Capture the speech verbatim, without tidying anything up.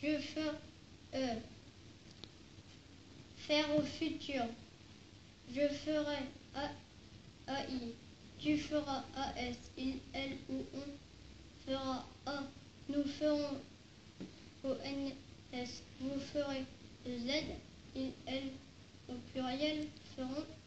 Je ferai euh, faire au futur. Je ferai A, AI. Tu feras A S. Il, elle ou on fera A. Nous ferons O N S. Vous ferez Z. Il, elle au pluriel feront